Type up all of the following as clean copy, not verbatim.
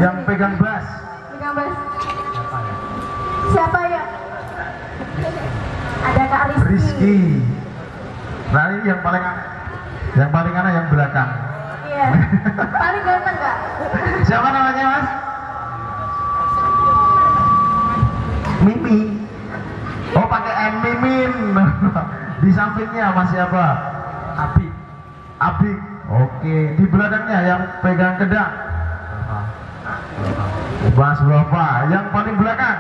Yang pegang bass. Pegang bass. Siapa ya? Ada Kak Rizky. Rizky. Nah ini yang paling aneh yang belakang. Iya. Paling ganteng Kak. Siapa namanya Mas? Mimi. Oh pakai M, Mimin. Di sampingnya Mas siapa? Abi. Abi. Oke. Di belakangnya yang pegang kedang. Mas berapa? Yang paling belakang?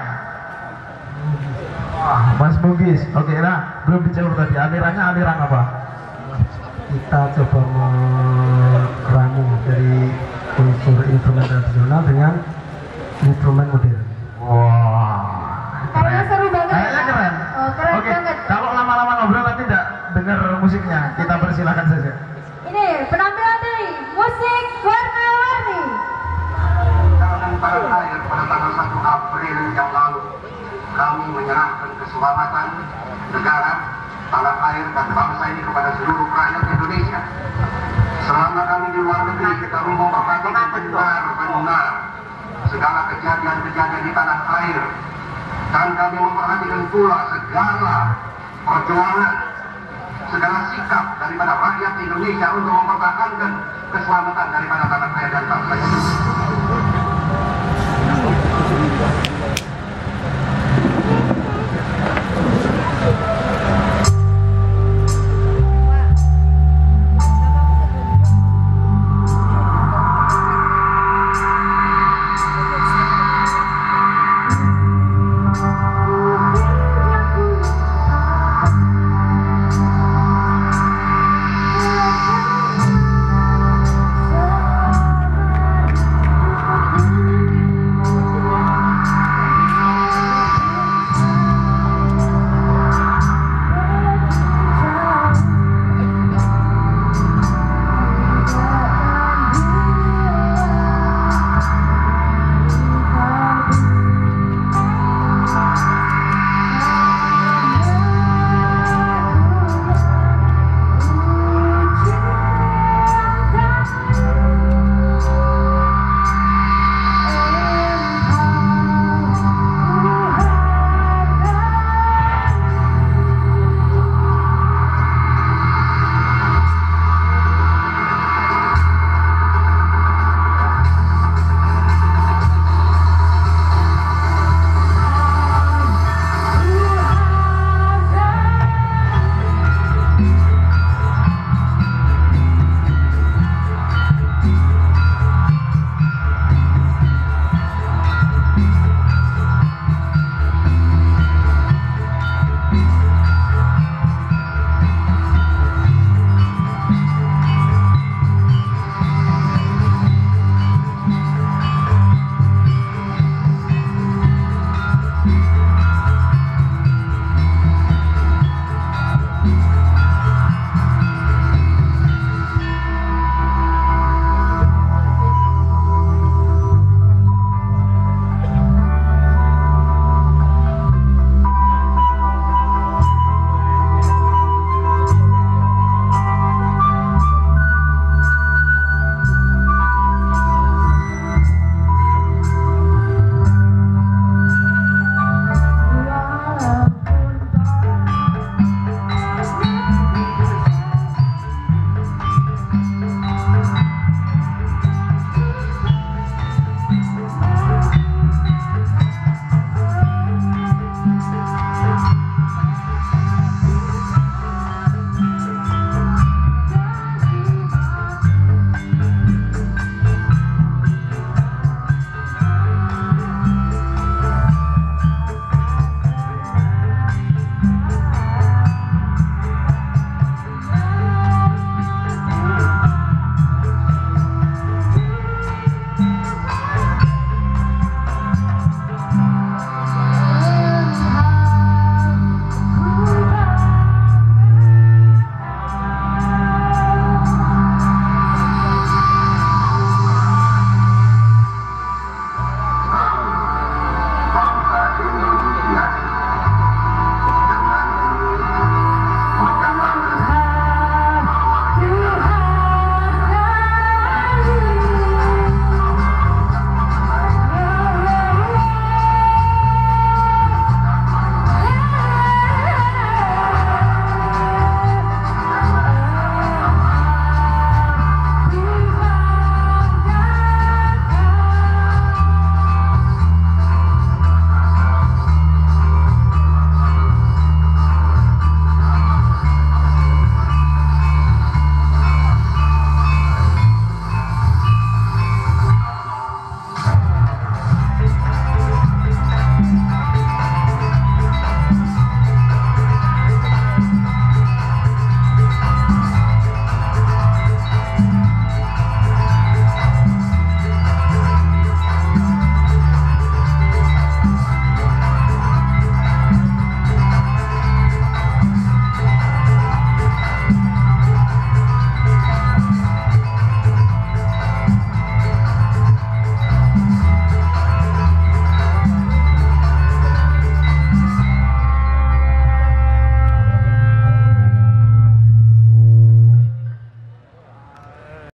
Wah, Mas Bugis. Oke, nah belum dijawab tadi. Aliran apa? Kita coba meramu dari unsur instrumen tradisional dengan instrumen modern. Wah, Kayaknya seru banget. Kayaknya keren. Oh, keren Oke, banget. kalau lama-lama ngobrol nanti tidak dengar musiknya. Kita persilahkan saja. Ini penampilan dari musik warna-warni. Tangan tangan air pada tanggal 1 April yang lalu, kami menyerahkan keselamatan negara, tanah air dan bangsa ini kepada seluruh rakyat Indonesia. Selama kami di luar negeri, kami memperhatikan benar-benar segala kejadian-kejadian di tanah air, dan kami memperhatikan pula segala perjuangan, segala sikap daripada rakyat Indonesia untuk mempertahankan keselamatan daripada tanah air dan bangsa ini.